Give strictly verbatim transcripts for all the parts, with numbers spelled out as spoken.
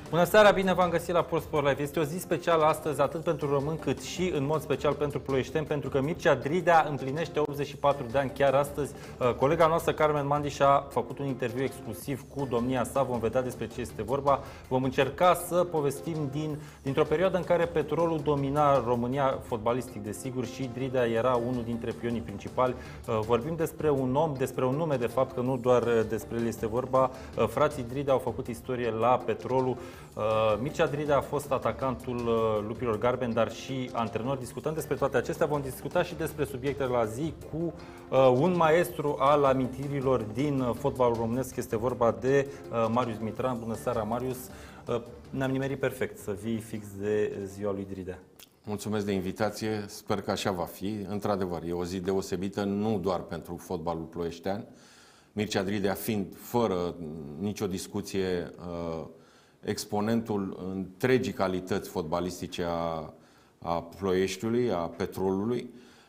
Bună seara, bine v-am găsit la ProSport Live. Este o zi specială astăzi, atât pentru români, cât și în mod special pentru ploieșteni, pentru că Mircea Dridea împlinește optzeci și patru de ani chiar astăzi. Colega noastră, Carmen Mandiș, a făcut un interviu exclusiv cu domnia sa. Vom vedea despre ce este vorba. Vom încerca să povestim din, dintr-o perioadă în care Petrolul domina România, fotbalistic desigur, și Dridea era unul dintre pionii principali. Vorbim despre un om, despre un nume, de fapt, că nu doar despre el este vorba. Frații Dridea au făcut istorie la Petrolul. Uh, Mircea Dridea a fost atacantul uh, Lupilor Galbeni, dar și antrenor. Discutăm despre toate acestea, vom discuta și despre subiectele la zi cu uh, un maestru al amintirilor din uh, fotbalul românesc. Este vorba de uh, Marius Mitran. Bună seara, Marius! Uh, ne-am nimerit perfect să vii fix de ziua lui Dridea. Mulțumesc de invitație, sper că așa va fi. Într-adevăr, e o zi deosebită, nu doar pentru fotbalul ploieștean. Mircea Dridea fiind, fără nicio discuție, uh, exponentul întregii calități fotbalistice a, a Ploieștiului, a Petrolului.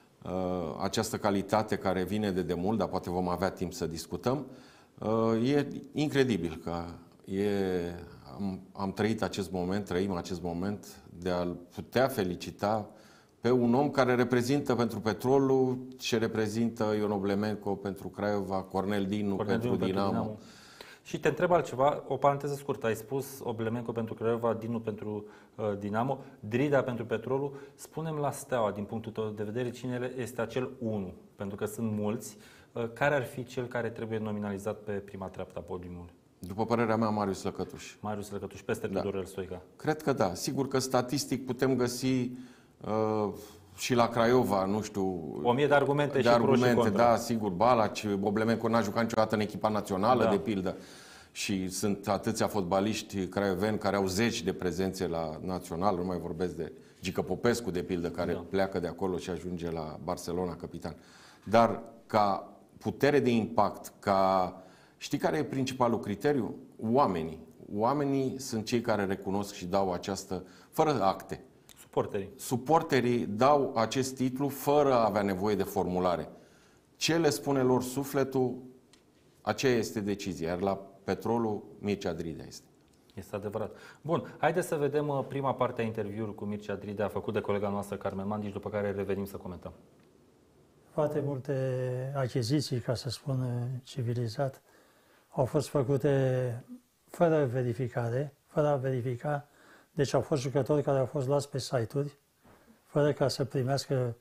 Această calitate care vine de demult, dar poate vom avea timp să discutăm. E incredibil că e, am, am trăit acest moment, trăim acest moment de a-l putea felicita pe un om care reprezintă pentru Petrolul ce reprezintă Ion Oblemenco pentru Craiova, Cornel Dinu Cornel pentru Dinu Dinamo. Dinamo. Și te întreb altceva, o paranteză scurtă. Ai spus Oblemenco pentru Craiova, Dinu pentru uh, Dinamo, Dridea pentru Petrolul. Spune-mi la Steaua, din punctul tău de vedere, cine este acel unu? Pentru că sunt mulți. Uh, care ar fi cel care trebuie nominalizat pe prima treaptă a podiumului? După părerea mea, Marius Lăcătuș. Marius Lăcătuș, peste da. Tudorel Stoica. Cred că da. Sigur că statistic putem găsi uh, și la Craiova, nu știu... O mie de argumente de și argumente, pro și contra. Da, sigur. Balaci, Oblemenco n-a jucat niciodată în echipa națională, da. de pildă. Și sunt atâția fotbaliști craioveni care au zeci de prezențe la național. Nu mai vorbesc de Gică Popescu, de pildă, care da. pleacă de acolo și ajunge la Barcelona, capitan. Dar ca putere de impact, ca... Știi care e principalul criteriu? Oamenii. Oamenii sunt cei care recunosc și dau această... fără acte. Suporterii. Suporterii dau acest titlu fără a avea nevoie de formulare. Ce le spune lor sufletul, aceea este decizia. Iar la Petrolul, Mircea Dridea este. Este adevărat. Bun, haideți să vedem prima parte a interviului cu Mircea Dridea, făcut de colega noastră Carmen Mandiș, după care revenim să comentăm. Foarte multe achiziții, ca să spun civilizat, au fost făcute fără verificare, fără a verifica. Deci au fost jucători care au fost luați pe site-uri, fără ca să primească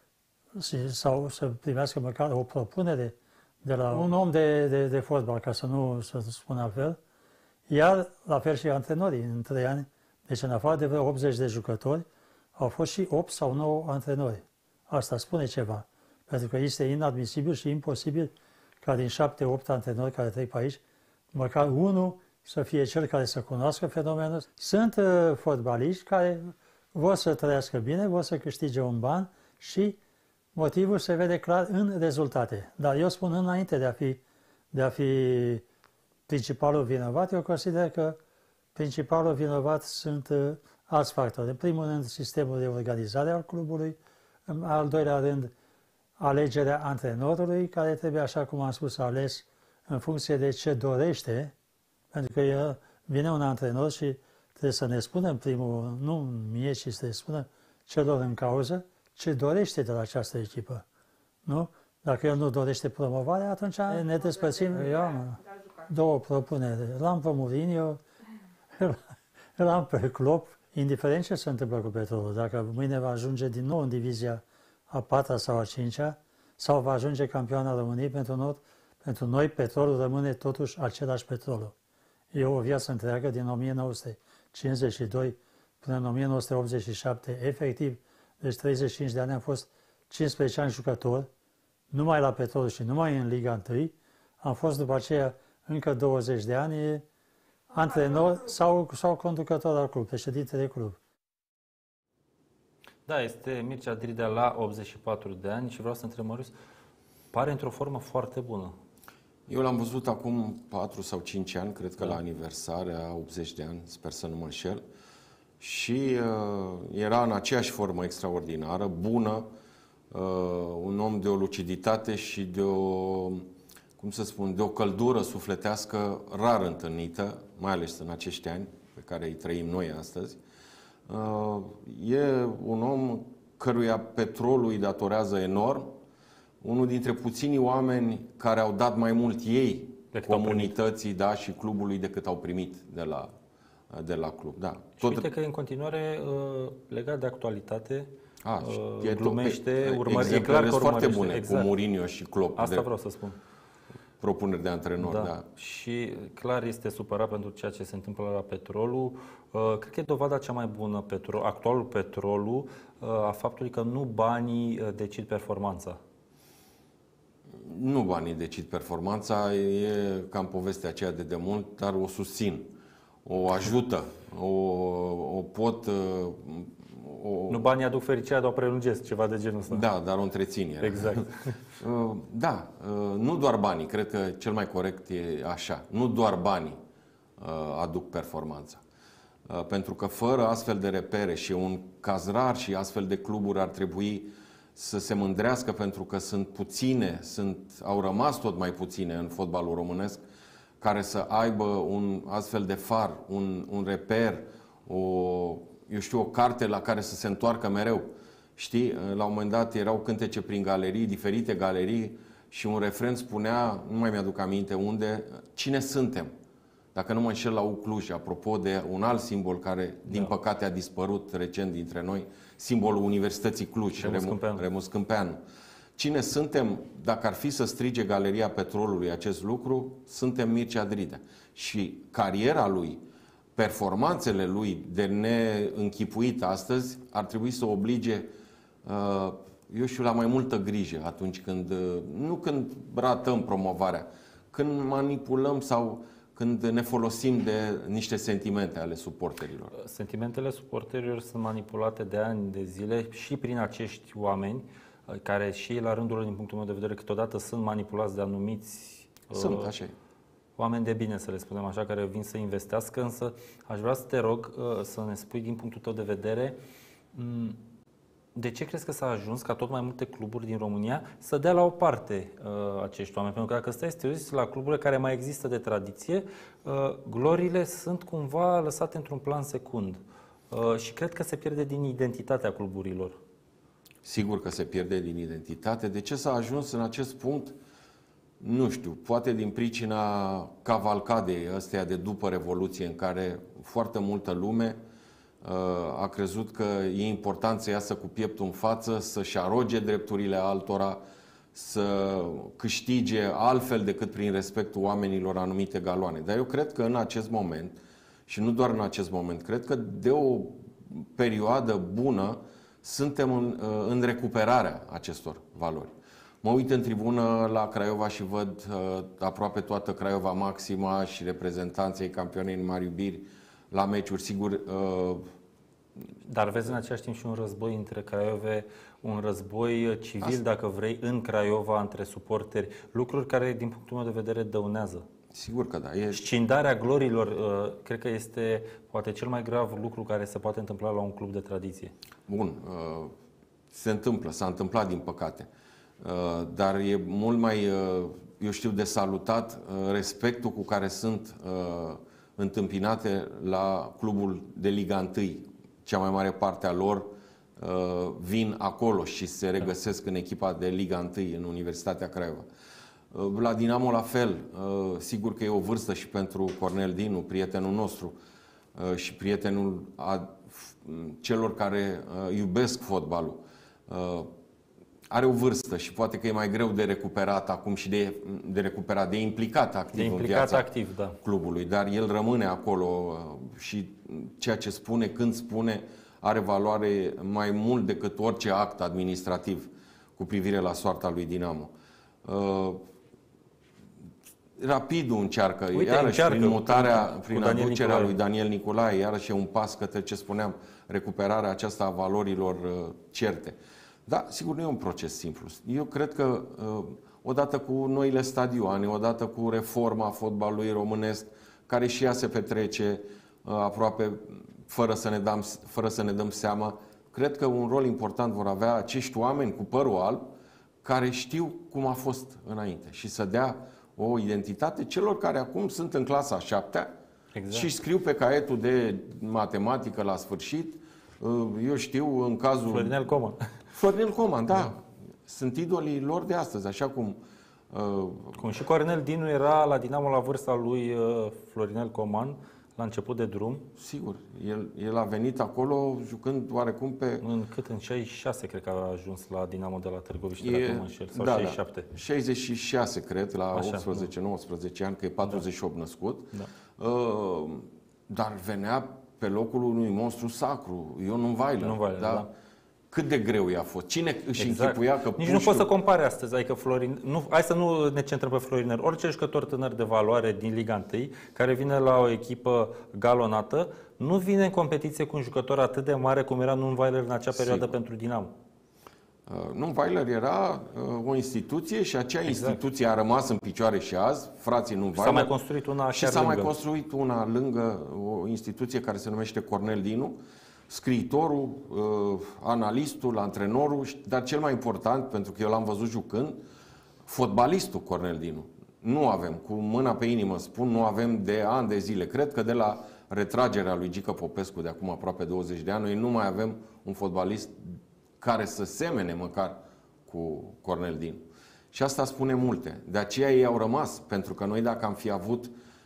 sau să primească măcar o propunere de la un om de, de, de fotbal, ca să nu să spun altfel. Iar, la fel și antrenorii, în trei ani, deci în afară de vreo optzeci de jucători, au fost și opt sau nouă antrenori. Asta spune ceva, pentru că este inadmisibil și imposibil ca din șapte opt antrenori care trec pe aici, măcar unul să fie cel care să cunoască fenomenul. Sunt uh, fotbaliști care vor să trăiască bine, vor să câștige un ban și motivul se vede clar în rezultate. Dar eu spun, înainte de a fi, de a fi principalul vinovat, eu consider că principalul vinovat sunt uh, alți factori. În primul rând, sistemul de organizare al clubului, în al doilea rând, alegerea antrenorului, care trebuie, așa cum am spus, ales în funcție de ce dorește, pentru că el, vine un antrenor și trebuie să ne spună, în primul, nu mie, ci să ne spună celor în cauză, ce dorește de la această echipă. Nu? Dacă el nu dorește promovarea, atunci ne despărțim. Eu am două propuneri. L-am pe Mourinho, l-am pe Klopp, indiferent ce se întâmplă cu Petrolul. Dacă mâine va ajunge din nou în divizia a patra sau a cincea, sau va ajunge campioana României, pentru noi, pentru noi Petrolul rămâne totuși același Petrolul. E o viață întreagă din o mie nouă sute cincizeci și doi până în o mie nouă sute optzeci și șapte, efectiv, deci treizeci și cinci de ani am fost cincisprezece ani jucător, numai la Petrol și numai în Liga unu. Am fost după aceea încă douăzeci de ani antrenor sau, sau conducător al club, președinte de club. Da, este Mircea Dridea la optzeci și patru de ani și vreau să întreb, Marius, pare într-o formă foarte bună. Eu l-am văzut acum patru sau cinci ani, cred că da. La aniversarea, optzeci de ani, sper să nu mă înșel. Și uh, era în aceeași formă extraordinară, bună, uh, un om de o luciditate și de o, cum să spun, de o căldură sufletească rar întâlnită, mai ales în acești ani, pe care îi trăim noi astăzi. E un om căruia petrolul îi datorează enorm, unul dintre puținii oameni care au dat mai mult ei decât comunității, da, și clubului decât au primit de la, de la club. Da. Și uite că e în continuare uh, legat de actualitate, A, uh, e glumește, urmări, e clar că foarte bune, exact. cu Mourinho și Klopp. Asta vreau să spun. Propuneri de antrenor, da. da. Și clar este supărat pentru ceea ce se întâmplă la Petrolul. Uh, cred că e dovada cea mai bună, petrol, actualul Petrolul, uh, a faptului că nu banii uh, decid performanța. Nu banii decid performanța, e cam povestea aceea de demult, dar o susțin, o ajută, o, o pot... O... Nu banii aduc fericirea, dar o prelungesc, ceva de genul ăsta. Da, dar o întrețin. Exact. Da, nu doar banii, cred că cel mai corect e așa, nu doar banii aduc performanța. Pentru că fără astfel de repere și un caz rar și astfel de cluburi ar trebui să se mândrească pentru că sunt puține, sunt, au rămas tot mai puține în fotbalul românesc, care să aibă un astfel de far, un, un reper, o, eu știu, o carte la care să se întoarcă mereu. Știi, la un moment dat erau cântece prin galerii, diferite galerii, și un refren spunea, nu mai mi-aduc aminte unde, cine suntem? Dacă nu mă înșel, la U Cluj, apropo de un alt simbol care, din da. păcate, a dispărut recent dintre noi, simbolul Universității Cluj, Remus Câmpeanu. Remus Câmpeanu. Cine suntem? Dacă ar fi să strige Galeria Petrolului acest lucru, suntem Mircea Dridea. Și cariera lui, performanțele lui de neînchipuit astăzi, ar trebui să oblige, eu știu, la mai multă grijă atunci când, nu când ratăm promovarea, când manipulăm sau când ne folosim de niște sentimente ale suporterilor. Sentimentele suporterilor sunt manipulate de ani de zile și prin acești oameni care și la rândul lor, din punctul meu de vedere, câteodată sunt manipulați de anumiți sunt, uh, așa e. oameni de bine, să le spunem așa, care vin să investească, însă aș vrea să te rog uh, să ne spui din punctul tău de vedere um, de ce crezi că s-a ajuns ca tot mai multe cluburi din România să dea la o parte uh, acești oameni? Pentru că dacă stai să te uiți la cluburile care mai există de tradiție, uh, gloriile sunt cumva lăsate într-un plan secund. Uh, și cred că se pierde din identitatea cluburilor. Sigur că se pierde din identitate. De ce s-a ajuns în acest punct? Nu știu, poate din pricina cavalcadei ăsteia de după Revoluție, în care foarte multă lume a crezut că e important să iasă cu pieptul în față, să-și aroge drepturile altora, să câștige altfel decât prin respectul oamenilor anumite galoane. Dar eu cred că în acest moment, și nu doar în acest moment, cred că de o perioadă bună suntem în, în recuperarea acestor valori. Mă uit în tribună la Craiova și văd uh, aproape toată Craiova Maxima și reprezentanții campionei mari iubiri la meciuri, sigur. Uh, Dar vezi în același timp și un război între Craiove, un război civil, asta, dacă vrei, în Craiova, între suporteri, lucruri care, din punctul meu de vedere, dăunează. Sigur că da. E... Scindarea glorilor, uh, cred că este poate cel mai grav lucru care se poate întâmpla la un club de tradiție. Bun, uh, se întâmplă, s-a întâmplat din păcate. Uh, dar e mult mai, uh, eu știu, de salutat uh, respectul cu care sunt uh, întâmpinate la clubul de Liga unu. Cea mai mare parte a lor uh, vin acolo și se regăsesc în echipa de Liga unu, în Universitatea Craiova. Uh, la Dinamo la fel, uh, sigur că e o vârstă și pentru Cornel Dinu, prietenul nostru uh, și prietenul a celor care uh, iubesc fotbalul. Uh, Are o vârstă și poate că e mai greu de recuperat acum și de, de recuperat, de implicat activ de implicat în viața activ, da. clubului, dar el rămâne acolo și ceea ce spune, când spune, are valoare mai mult decât orice act administrativ cu privire la soarta lui Dinamo. Uh, Rapidul încearcă, Uite, iarăși încearcă prin mutarea, cu, prin cu aducerea Nicolae. lui Daniel Nicolae, iarăși e un pas către ce spuneam, recuperarea aceasta a valorilor uh, certe. Da, sigur, nu e un proces simplu. Eu cred că odată cu noile stadioane, odată cu reforma fotbalului românesc, care și ea se petrece aproape fără să ne dăm, fără să ne dăm seama, cred că un rol important vor avea acești oameni cu părul alb, care știu cum a fost înainte și să dea o identitate celor care acum sunt în clasa a șaptea Exact. Și scriu pe caietul de matematică la sfârșit, eu știu, în cazul... Florinel Coman. Florinel Coman, da. da. Sunt idolii lor de astăzi, așa cum... Uh, cum și Cornel Dinu era la Dinamo la vârsta lui uh, Florinel Coman, la început de drum. Sigur, el, el a venit acolo jucând oarecum pe... În cât? În șaizeci și șase cred că a ajuns la Dinamo de la Târgoviște, e, dacă mă înșel, sau da, șaizeci și șapte. Da. șaizeci și șase, cred, la Așa, optsprezece nouăsprezece ani, că e patruzeci și opt da. născut. Da. Uh, dar venea pe locul unui monstru sacru, Ion Weiler. Ion Weiler, da. da. Cât de greu i-a fost? Cine își exact. închipuia că Nici puștiu... nu poți să compare astăzi. Adică Florin... nu, hai să nu ne centrăm pe Florinel. Orice jucător tânăr de valoare din Liga unu, care vine la o echipă galonată, nu vine în competiție cu un jucător atât de mare cum era Nun Weiler în acea perioadă Sigur. pentru Dinamo. Uh, Nun Weiler era uh, o instituție și acea exact. instituție a rămas în picioare și azi, frații Nun Weiler. S-a mai construit una și s-a mai construit una lângă o instituție care se numește Cornel Dinu, scriitorul, uh, analistul, antrenorul, dar cel mai important, pentru că eu l-am văzut jucând, fotbalistul Cornel Dinu. Nu avem, cu mâna pe inimă spun, nu avem de ani de zile. Cred că de la retragerea lui Gică Popescu de acum aproape douăzeci de ani, noi nu mai avem un fotbalist care să semene măcar cu Cornel Dinu. Și asta spune multe. De aceea ei au rămas, pentru că noi dacă am fi avut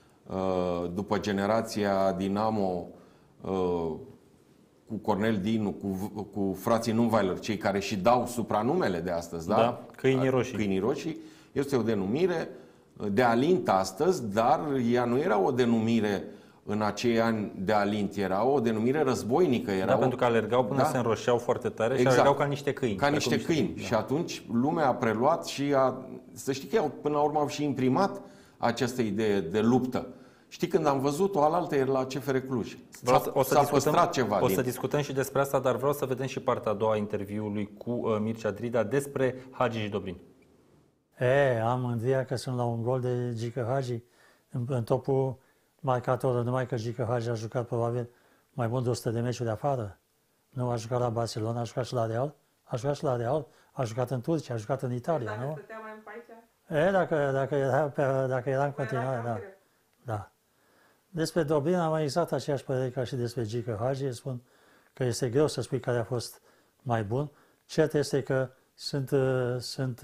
uh, după generația Dinamo uh, cu Cornel Dinu, cu, cu frații Nun Weiler, cei care și dau supranumele de astăzi, da? da? Câinii roșii. Câinii roșii. Este o denumire de alint astăzi, dar ea nu era o denumire în acei ani de alint, era o denumire războinică. Era da, o... pentru că alergau până da? se înroșeau foarte tare exact. și alergau ca niște câini. Ca niște câini. Da. Și atunci lumea a preluat și a... Să știi că până la urmă au și imprimat această idee de luptă. Știi, când am văzut-o, alaltă era la C F R Cluj. S-a, o să s-a discutăm, păstrat ceva O din... să discutăm și despre asta, dar vreau să vedem și partea a doua a interviului cu uh, Mircea Dridea despre Hagi și Dobrin. E, am mândria că sunt la un gol de Gică Hagi în, în topul marcatorul, numai că Gică Hagi a jucat probabil mai mult de o sută de meciuri de afară. Nu a jucat la Barcelona, a jucat și la Real, a jucat și la Real, a jucat în Turcia, a jucat în Italia, dacă nu? stătea mai în E, dacă, dacă, era, pe, dacă era în continuare, da. da. Despre Dobrin am exact aceeași părere ca și despre Gică Hagi. Spun că este greu să spui care a fost mai bun. Cert este că sunt, sunt,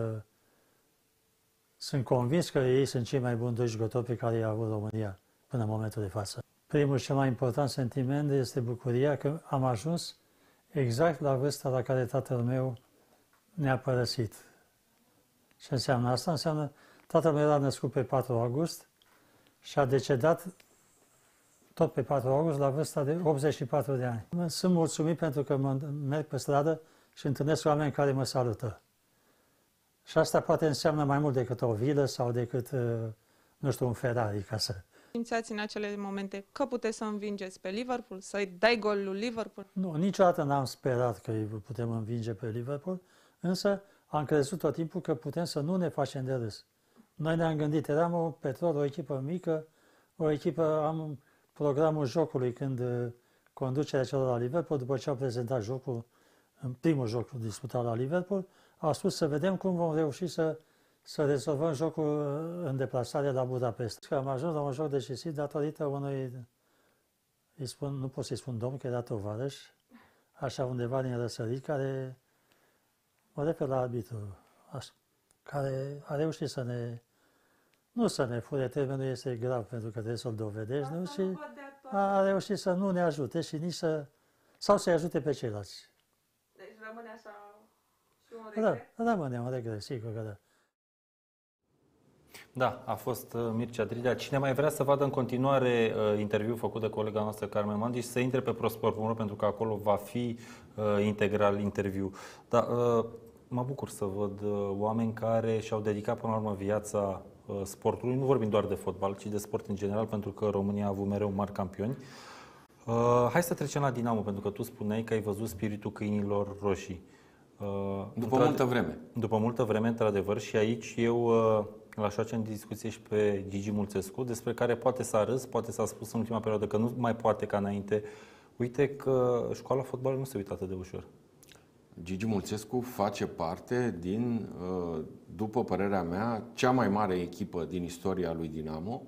sunt convins că ei sunt cei mai buni doi jucători pe care i-a avut România până în momentul de față. Primul și cel mai important sentiment este bucuria că am ajuns exact la vârsta la care tatăl meu ne-a părăsit. Ce înseamnă asta? Înseamnă tatăl meu era născut pe patru august și a decedat tot pe patru august la vârsta de optzeci și patru de ani. Sunt mulțumit pentru că mă merg pe stradă și întâlnesc oameni care mă salută. Și asta poate înseamnă mai mult decât o vilă sau decât, nu știu, un Ferrari, ca să... Simțeați în acele momente că puteți să învingeți pe Liverpool, să-i dai golul lui Liverpool? Nu, niciodată n-am sperat că îi putem învinge pe Liverpool, însă am crezut tot timpul că putem să nu ne facem de râs. Noi ne-am gândit, eram o Petrol, o echipă mică, o echipă, am programul jocului când conducerea celor la Liverpool, după ce au prezentat jocul, în primul joc disputat la Liverpool, au spus să vedem cum vom reuși să, să rezolvăm jocul în deplasare la Budapest. Că am ajuns la un joc decisiv datorită unui, îi spun, nu pot să-i spun domn, că era tovarăș, așa undeva din răsărit, care, mă refer la arbitru, așa, care a reușit să ne, nu să ne fure, termenul este grav pentru că trebuie să-l dovedești, nu? Și a reușit să nu ne ajute și nici să, sau să-i ajute pe ceilalți. Deci rămâne așa și un regret? Da, rămâne un regret, sigur că da. Da, a fost uh, Mircea Dridea. Cine mai vrea să vadă în continuare uh, interviul făcut de colega noastră Carmen Mandiș, să intre pe prosport punct ro pentru că acolo va fi uh, integral interviu. Da, uh, mă bucur să văd uh, oameni care și-au dedicat până la urmă viața uh, sportului. Nu vorbim doar de fotbal, ci de sport în general, pentru că România a avut mereu mari campioni. Uh, hai să trecem la Dinamo, pentru că tu spuneai că ai văzut spiritul câinilor roșii. Uh, după multă vreme. După multă vreme, într-adevăr, și aici eu uh, l-aș face în discuție și pe Gigi Mulțescu, despre care poate s-a râs, poate s-a spus în ultima perioadă că nu mai poate ca înainte. Uite că școala fotbalului nu se uită atât de ușor. Gigi Mulțescu face parte din, după părerea mea, cea mai mare echipă din istoria lui Dinamo,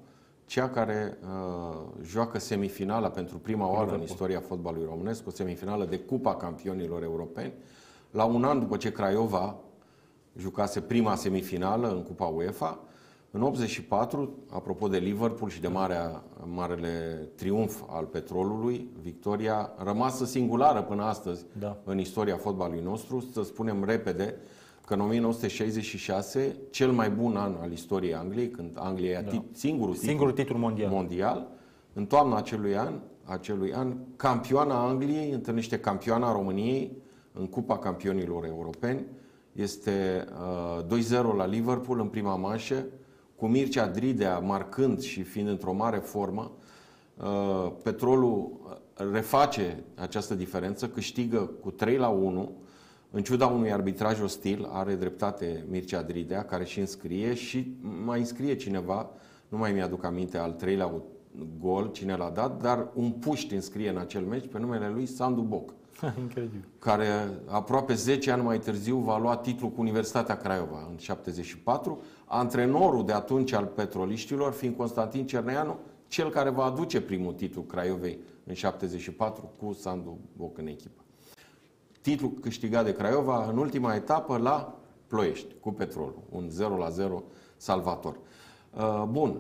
cea care uh, joacă semifinala pentru prima oară în istoria fotbalului românesc, o semifinală de Cupa Campionilor Europeni, la un an după ce Craiova jucase prima semifinală în Cupa UEFA. În optzeci și patru, apropo de Liverpool și de marea, marele triumf al Petrolului, victoria rămasă singulară până astăzi da. în istoria fotbalului nostru, să spunem repede că în o mie nouă sute șaizeci și șase, cel mai bun an al istoriei Angliei, când Anglia ia da. singurul, singurul titlu mondial. mondial, în toamna acelui an, acelui an, campioana Angliei întâlnește campioana României în Cupa Campionilor Europeni. Este uh, doi zero la Liverpool în prima manșă, cu Mircea Dridea marcând și fiind într-o mare formă. Uh, Petrolul reface această diferență, câștigă cu trei la unu, în ciuda unui arbitraj ostil. Are dreptate Mircea Dridea, care și înscrie și mai înscrie cineva, nu mai mi-aduc aminte al treilea gol, cine l-a dat, dar un puști înscrie în acel meci pe numele lui Sandu Boc. Incredibil. Care aproape zece ani mai târziu va lua titlul cu Universitatea Craiova în șaptezeci și patru, antrenorul de atunci al petroliștilor fiind Constantin Cerneanu, cel care va aduce primul titlu Craiovei în șaptezeci și patru cu Sandu Boc în echipă. Titlul câștigat de Craiova în ultima etapă la Ploiești cu Petrolul, un zero la zero salvator. Bun,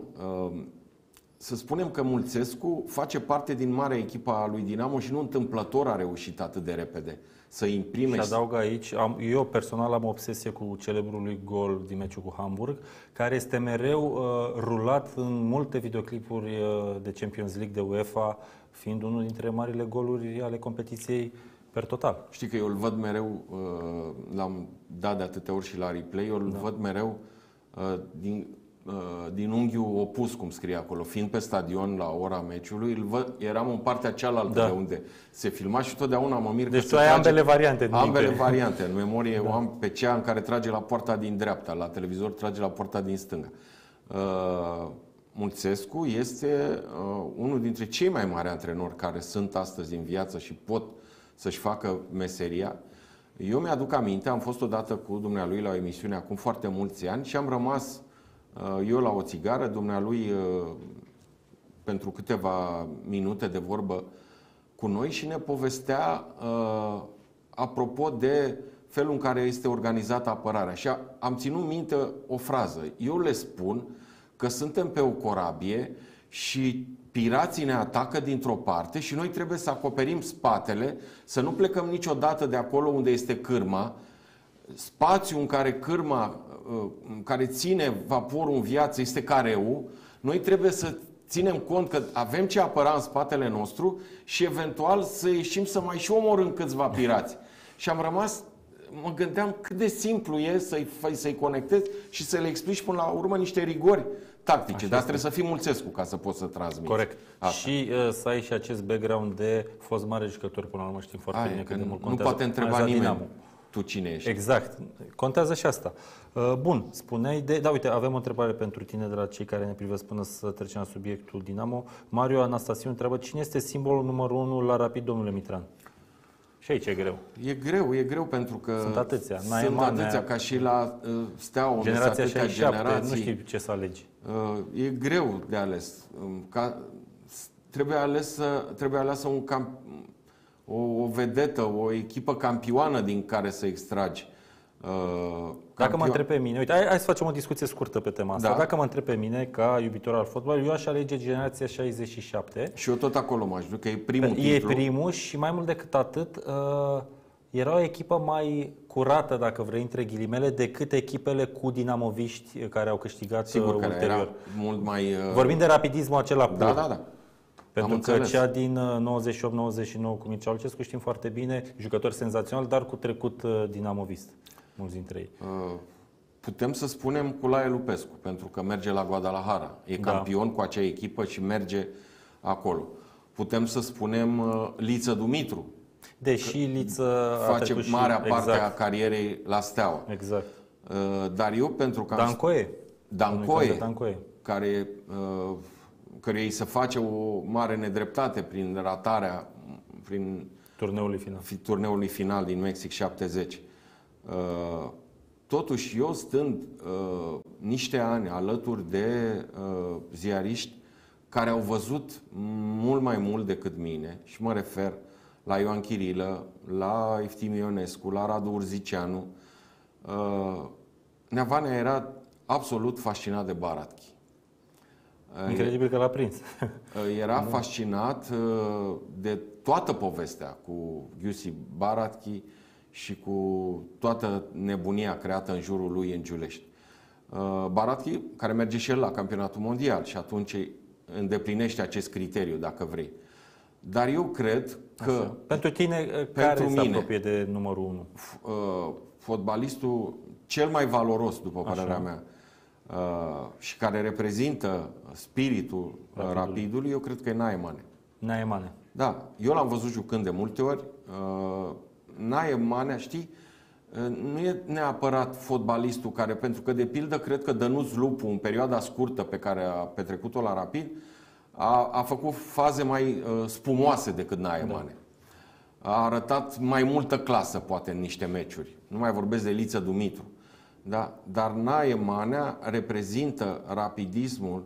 să spunem că Mulțescu face parte din marea echipă a lui Dinamo și nu întâmplător a reușit atât de repede să imprime. Și adaug aici, am, eu personal am obsesie cu celebrul lui gol din meciul cu Hamburg, care este mereu uh, rulat în multe videoclipuri uh, de Champions League, de UEFA, fiind unul dintre marile goluri ale competiției per total. Știi că eu îl văd mereu, uh, l-am dat de atâtea ori și la replay, eu îl da. văd mereu uh, din... din unghiul opus, cum scrie acolo, fiind pe stadion la ora meciului, îl văd, eram în partea cealaltă da. de unde se filma și totdeauna mă mir. Deci că tu ai trage, ambele variante. Ambele variante. În memorie da. o am pe cea în care trage la poarta din dreapta, la televizor trage la poarta din stânga. Uh, Mulțescu este uh, unul dintre cei mai mari antrenori care sunt astăzi în viață și pot să-și facă meseria. Eu mi-aduc aminte, am fost odată cu dumnealui la o emisiune acum foarte mulți ani și am rămas eu la o țigară, dumnealui pentru câteva minute de vorbă cu noi și ne povestea uh, apropo de felul în care este organizată apărarea. Și am ținut minte o frază. Eu le spun că suntem pe o corabie și pirații ne atacă dintr-o parte și noi trebuie să acoperim spatele, să nu plecăm niciodată de acolo unde este cârma, spațiul în care cârma care ține vaporul în viață este careul. Noi trebuie să ținem cont că avem ce apăra în spatele nostru și eventual să ieșim să mai și omorâm câțiva pirați. Și am rămas, mă gândeam cât de simplu e să-i, să-i conectezi și să le explici până la urmă niște rigori tactice. Așa dar este. Trebuie să fii Mulțescu ca să poți să transmiți. Corect. Asta. Și uh, să ai și acest background de fost mare jucător, până la urmă știm foarte Aia, bine cât de mult contează. Nu poate întreba nimeni Dinamo. Tu cine ești. Exact. Contează și asta. Bun, spuneai de... Da, uite, avem o întrebare pentru tine de la cei care ne privesc până să trecem la subiectul Dinamo. Mario Anastasiu întreabă cine este simbolul numărul unu la Rapid, domnule Mitran? Și aici e greu. E greu, e greu pentru că sunt atâția. Sunt atâția ca și la uh, Steaua, generația atâtea generații. Nu știi ce să alegi. Uh, e greu de ales. Ca, trebuie ales trebuie aleasă un camp, o, o vedetă, o echipă campioană din care să extragi. Uh, Dacă mă întreb pe mine, uite, hai, hai să facem o discuție scurtă pe tema asta. Da. Dacă mă întreb pe mine, ca iubitor al fotbalului, eu aș alege generația șaizeci și șapte. Și eu tot acolo m-aș duce, că e primul E titlu. primul și mai mult decât atât, uh, era o echipă mai curată, dacă vrei, între ghilimele, decât echipele cu dinamoviști care au câștigat Sigur, uh, care ulterior. era mult mai... Uh... Vorbim de rapidismul acela pur. Da, da, da. Pentru Am că înțeles. cea din nouăzeci și opt nouăzeci și nouă cu Mircea Lucescu știm foarte bine, jucător senzațional, dar cu trecut uh, dinamovist, mulți dintre ei. Uh, putem să spunem Culaie Lupescu, pentru că merge la Guadalajara. E Da. campion cu acea echipă și merge acolo. Putem să spunem uh, Liță Dumitru. Deși Liță a face trecut și- marea parte exact, a carierei la Steaua. Exact. Uh, dar eu, pentru că am Dancoe. Dancoe, Dancoe. care, uh, care îi se face o mare nedreptate prin ratarea, prin Turneului final. fi- turneului final din Mexic șaptezeci. Uh, Totuși, eu stând uh, niște ani alături de uh, ziariști care au văzut mult mai mult decât mine, și mă refer la Ioan Chirilă, la Eftimiu Ionescu, la Radu Urzicianu. Neavanea era absolut fascinat de Baratchi. Incredibil că l-a prins. Era fascinat de toată povestea cu Giussi Baratchi și cu toată nebunia creată în jurul lui în Giulești. Baratchi, care merge și el la campionatul mondial și atunci îndeplinește acest criteriu, dacă vrei. Dar eu cred că... Așa. Pentru tine, pentru care se mine, apropie de numărul unu? Fotbalistul cel mai valoros, după părerea Așa. mea, și care reprezintă spiritul Rapidului, Rapidului, eu cred că e Nae Mane. Nae Mane. Da, eu l-am văzut jucând de multe ori. Nae Mane, știi, nu e neapărat fotbalistul care, pentru că, de pildă, cred că Dănuț Lupu, în perioada scurtă pe care a petrecut-o la Rapid, a, a făcut faze mai uh, spumoase decât Nae Mane. A arătat mai multă clasă, poate, în niște meciuri. Nu mai vorbesc de Liță Dumitru. Da? Dar Nae Manea reprezintă rapidismul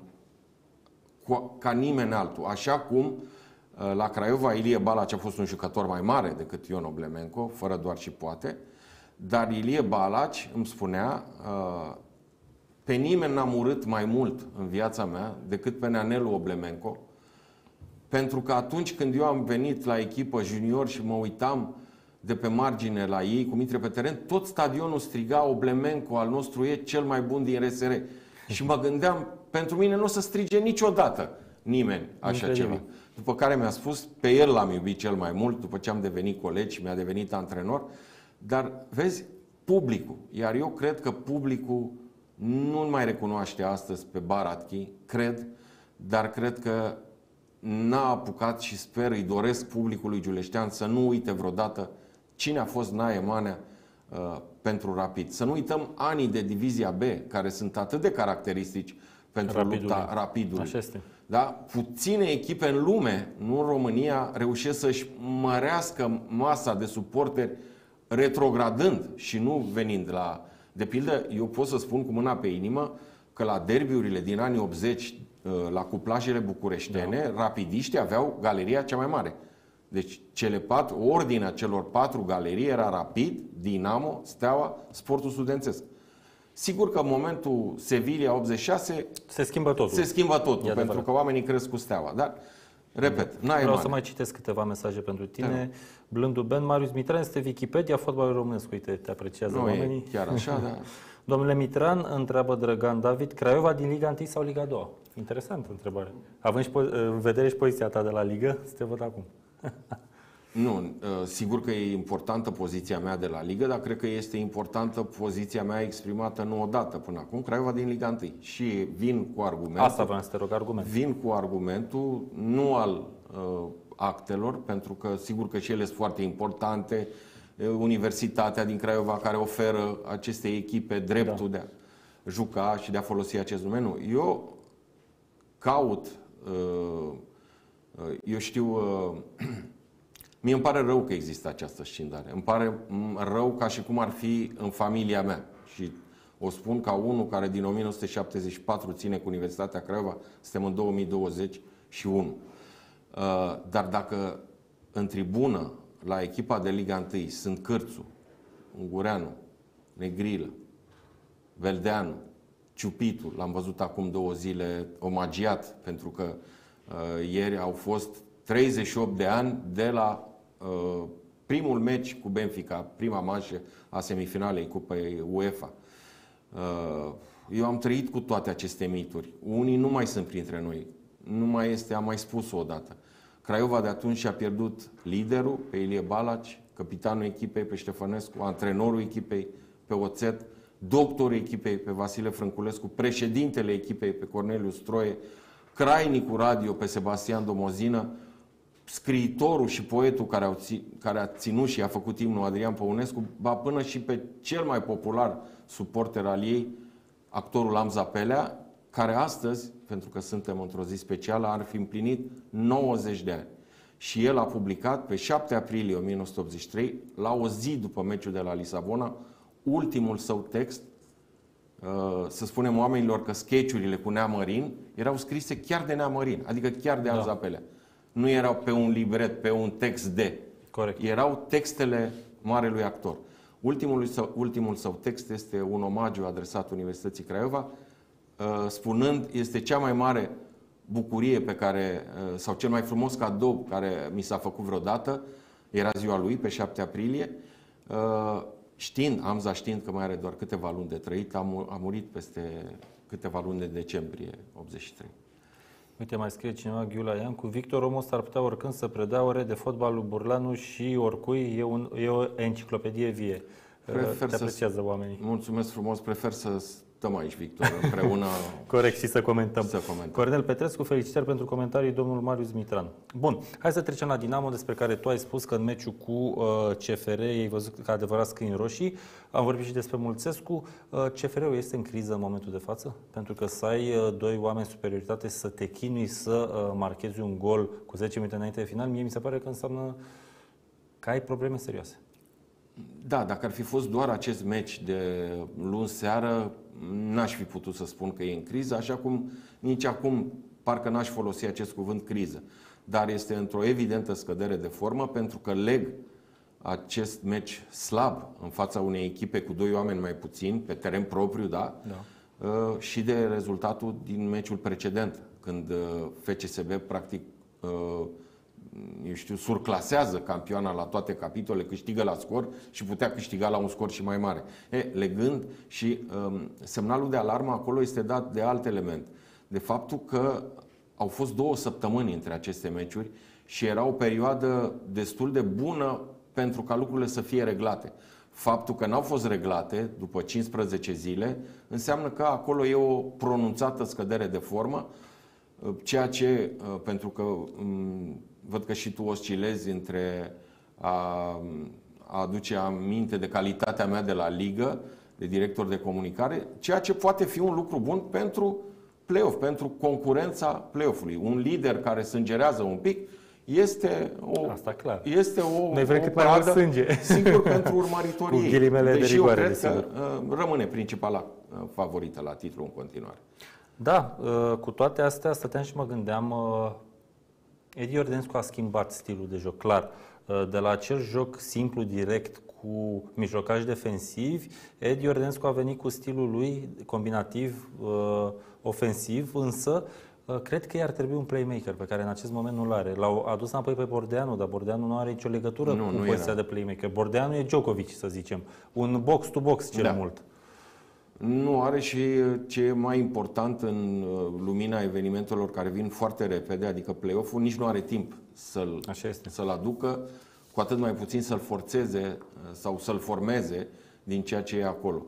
cu, ca nimeni altul. Așa cum uh, la Craiova Ilie Balaci a fost un jucător mai mare decât Ion Oblemenco, fără doar și poate, dar Ilie Balaci îmi spunea, uh, pe nimeni n-am urât mai mult în viața mea decât pe Neanelu Oblemenco, pentru că atunci când eu am venit la echipă junior și mă uitam de pe margine la ei, cum intre pe teren, tot stadionul striga Oblemenco al nostru e cel mai bun din R S R. Și mă gândeam, pentru mine nu o să strige niciodată nimeni așa Incredibil. ceva. După care mi-a spus, pe el l-am iubit cel mai mult, după ce am devenit colegi și mi-a devenit antrenor. Dar, vezi, publicul. Iar eu cred că publicul nu mai recunoaște astăzi pe Baratchi, cred, dar cred că n-a apucat și sper, îi doresc publicului giuleștean să nu uite vreodată cine a fost Nae Manea uh, pentru Rapid. Să nu uităm anii de Divizia B, care sunt atât de caracteristici pentru Rapidului. lupta Rapidului. Așa este. Da? Puține echipe în lume, nu în România, reușesc să-și mărească masa de suporteri retrogradând și nu venind la... De pildă, eu pot să spun cu mâna pe inimă că la derbiurile din anii optzeci, la cuplajele bucureștene, da, rapidiștii aveau galeria cea mai mare. Deci cele patru, ordinea celor patru galerii era Rapid, Dinamo, Steaua, Sportul Studențesc. Sigur că în momentul Sevilla optzeci și șase Se schimbă totul. se schimbă totul, E pentru adevărat. că oamenii cresc cu Steaua. Dar, repet, Nae Vreau Mane. să mai citesc câteva mesaje pentru tine. Blându Ben, Marius Mitran este Wikipedia fotbalului românesc. Uite, te apreciază Nu oamenii. e chiar așa, dar... Domnule Mitran, întreabă Drăgan David, Craiova din Liga unu sau Liga doi? Interesantă întrebare. Având și po- în vedere și poziția ta de la Ligă, să te văd acum. Nu, sigur că e importantă poziția mea de la Ligă, dar cred că este importantă poziția mea exprimată nu odată până acum, Craiova din Liga unu. Și vin cu argumentul... Asta vreau să te rog, argument. Vin cu argumentul nu al uh, actelor, pentru că sigur că și ele sunt foarte importante, Universitatea din Craiova care oferă acestei echipe dreptul da. de a juca și de a folosi acest nume. Nu. Eu caut, eu știu, mie îmi pare rău că există această scindare. Îmi pare rău ca și cum ar fi în familia mea. Și o spun ca unul care din o mie nouă sute șaptezeci și patru ține cu Universitatea Craiova, suntem în două mii douăzeci și unu. Dar dacă în tribună la echipa de Liga unu sunt Cârțu, Ungureanu, Negrilă, Veldeanu, Ciupitu, l-am văzut acum două zile omagiat, pentru că uh, ieri au fost treizeci și opt de ani de la uh, primul meci cu Benfica, prima manșă a semifinalei Cupei UEFA. Uh, eu am trăit cu toate aceste mituri. Unii nu mai sunt printre noi. Nu mai este, am mai spus-o odată. Craiova de atunci a pierdut liderul pe Ilie Balaci, capitanul echipei pe Ștefănescu, antrenorul echipei pe Oțet, doctorul echipei pe Vasile Frânculescu, președintele echipei pe Corneliu Stroie, crainicul radio pe Sebastian Domozină, scriitorul și poetul care, au ți, care a ținut și a făcut imnul Adrian Păunescu, ba până și pe cel mai popular suporter al ei, actorul Amza Pelea, care astăzi, pentru că suntem într-o zi specială, ar fi împlinit nouăzeci de ani. Și el a publicat pe șapte aprilie o mie nouă sute optzeci și trei, la o zi după meciul de la Lisabona, ultimul său text să spunem oamenilor că sketch-urile cu Neamărin erau scrise chiar de Neamărin, adică chiar de Anza Pelea. Nu erau pe un libret, pe un text de. Corect. Erau textele marelui actor. Ultimul său, ultimul său text este un omagiu adresat Universității Craiova, spunând, este cea mai mare bucurie pe care, sau cel mai frumos cadou care mi s-a făcut vreodată, era ziua lui, pe șapte aprilie, știind, Amza știind că mai are doar câteva luni de trăit, a, a murit peste câteva luni de decembrie optzeci și trei. Uite, mai scrie cineva, Ghiula Iancu, Victor omul ăsta ar putea oricând să predea ore de fotbal lui Burlanu și oricui, e, un, e o enciclopedie vie. Prefer Te apreciază să, oamenii. Mulțumesc frumos, prefer să stăm aici, Victor, împreună. Corect, și să comentăm. Să comentăm. Cornel Petrescu, felicitări pentru comentarii, domnul Marius Mitran. Bun, hai să trecem la Dinamo, despre care tu ai spus că în meciul cu uh, C F R ai văzut ca adevărat scâini roșii. Am vorbit și despre Mulțescu. Uh, C F R-ul este în criză în momentul de față? Pentru că să ai uh, doi oameni superioritate, să te chinui să uh, marchezi un gol cu zece minute înainte de final, mie mi se pare că înseamnă că ai probleme serioase. Da, dacă ar fi fost doar acest meci de luni seară, n-aș fi putut să spun că e în criză, așa cum nici acum parcă n-aș folosi acest cuvânt criză. Dar este într-o evidentă scădere de formă, pentru că leg acest meci slab în fața unei echipe cu doi oameni mai puțini, pe teren propriu, da? Da. Și de rezultatul din meciul precedent, când F C S B practic eu știu, surclasează campioana la toate capitolele, câștigă la scor și putea câștiga la un scor și mai mare. E, legând și um, semnalul de alarmă acolo este dat de alt element. De faptul că au fost două săptămâni între aceste meciuri și era o perioadă destul de bună pentru ca lucrurile să fie reglate. Faptul că n-au fost reglate după cincisprezece zile înseamnă că acolo e o pronunțată scădere de formă, ceea ce, pentru că văd că și tu oscilezi între a, a aduce aminte de calitatea mea de la ligă, de director de comunicare, ceea ce poate fi un lucru bun pentru play-off, pentru concurența play-off-ului. Un lider care sângerează un pic este o, Asta clar. Este o, Noi vrem o cât mai mult sânge. Sigur, pentru urmăritorii Cu ghilimele Deși de rigoare, eu cred desigur. că uh, rămâne principala uh, favorită la titlu în continuare. Da, uh, cu toate astea stăteam și mă gândeam, uh, Edi Ordenscu a schimbat stilul de joc, clar. Uh, de la acel joc simplu, direct, cu mijlocași defensivi, Edi Ordenscu a venit cu stilul lui combinativ, uh, ofensiv, însă uh, cred că i-ar trebui un playmaker pe care în acest moment nu-l are. L-au adus înapoi pe Bordeanu, dar Bordeanu nu are nicio legătură Nu, cu nu poziția era. de playmaker. Bordeanu e Djokovic, să zicem. Un box-to-box cel Da. mult. Nu are și ce e mai important în lumina evenimentelor care vin foarte repede, adică play-off-ul, nici nu are timp să-l, Așa este. să-l aducă, cu atât mai puțin să-l forțeze sau să-l formeze din ceea ce e acolo.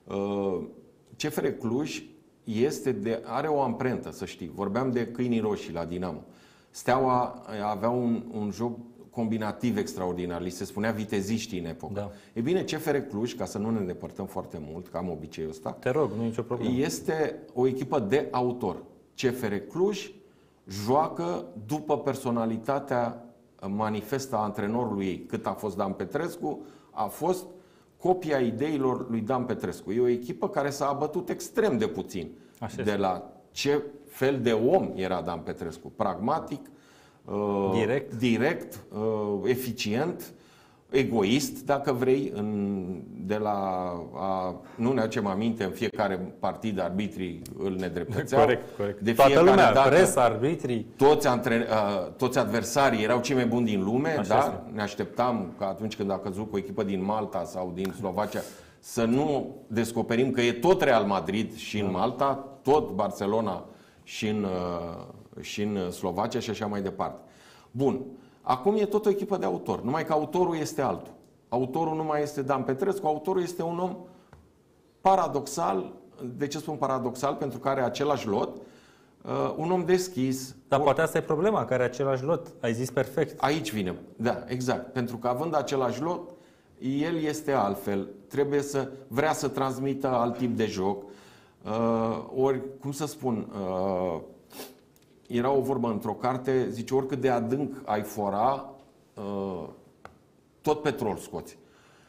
C F R Cluj este de, are o amprentă, să știi. Vorbeam de câinii roșii la Dinamo. Steaua avea un, un joc combinativ extraordinar, li se spunea viteziștii în epocă. Da. E bine, C F R Cluj, ca să nu ne îndepărtăm foarte mult, că am obiceiul ăsta, Te rog, nu e nicio problemă. este o echipă de autor. C F R Cluj joacă după personalitatea manifestă a antrenorului ei. Cât a fost Dan Petrescu, a fost copia ideilor lui Dan Petrescu. E o echipă care s-a abătut extrem de puțin Așa de este. la ce fel de om era Dan Petrescu. Pragmatic, Direct. direct eficient, egoist, dacă vrei, în, de la a, nu ne aducem aminte, în fiecare partid arbitrii îl nedreptățeau. Corect, corect. De Toată fiecare lumea, dată, presa, arbitrii. toți, antre, uh, toți adversarii erau cei mai buni din lume, Așa da? este. Ne așteptam ca atunci când a căzut cu o echipă din Malta sau din Slovacia să nu descoperim că e tot Real Madrid și în Malta, tot Barcelona și în, uh, și în Slovacia și așa mai departe. Bun. Acum e tot o echipă de autor, numai că autorul este altul. Autorul nu mai este Dan Petrescu, autorul este un om paradoxal. De ce spun paradoxal? Pentru că are același lot, uh, un om deschis. Dar poate asta e problema, care are același lot. Ai zis perfect. Aici vine, da, exact. Pentru că având același lot, el este altfel. Trebuie să vrea să transmită alt tip de joc. Uh, ori, cum să spun, uh, era o vorbă într-o carte, zice, oricât de adânc ai fora, uh, tot petrol scoți.